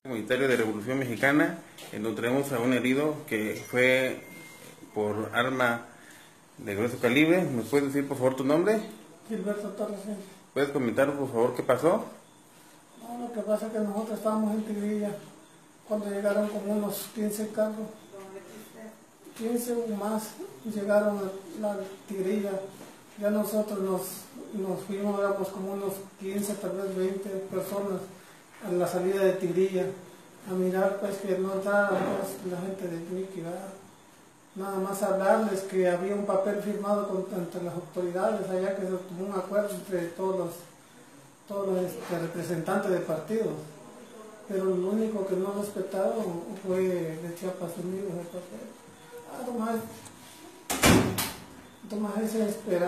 Comunitario de Revolución Mexicana, en donde tenemos a un herido que fue por arma de grueso calibre. ¿Me puedes decir por favor tu nombre? Gilberto Torres. ¿Puedes comentar por favor qué pasó? No, lo que pasa es que nosotros estábamos en Tigrilla cuando llegaron como unos 15 carros, 15 o más llegaron a la Tigrilla. Ya nosotros nos fuimos, éramos como unos 15, tal vez 20 personas a la salida de Tigrilla a mirar pues que no entrara pues, la gente de Mickey, ¿verdad? Nada más hablarles que había un papel firmado entre las autoridades allá, que se tomó un acuerdo entre todos los representantes de partidos, pero lo único que no respetaron fue de Chiapas Unidos el papel. Tomás se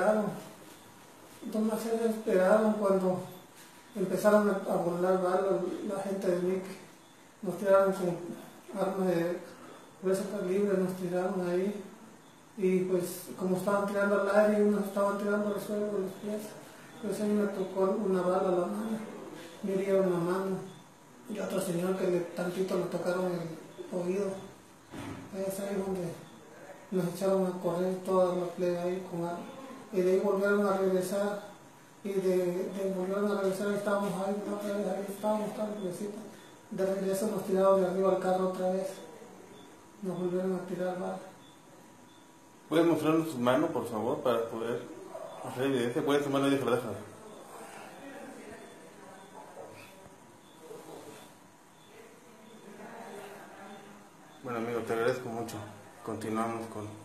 desesperaron cuando empezaron a volar balas. La gente de MIC nos tiraron con armas de grueso calibre, nos tiraron ahí, y pues como estaban tirando al aire y unos estaban tirando al suelo los pies, pues a mí me tocó una bala a la mano, me hirieron la mano, y otro señor que tantito le tocaron el oído. Es ahí donde nos echaron a correr toda la playa ahí con armas, y de ahí volvieron a regresar, y de volvieron a regresar, y estábamos ahí, otra vez ahí estábamos tan regresito. De regreso nos tiraron de arriba al carro otra vez, nos volvieron a tirar balas. ¿Puedes mostrarnos tu mano por favor para poder hacer evidencia? ¿Puedes tu mano y déjala? Bueno amigo, te agradezco mucho. Continuamos con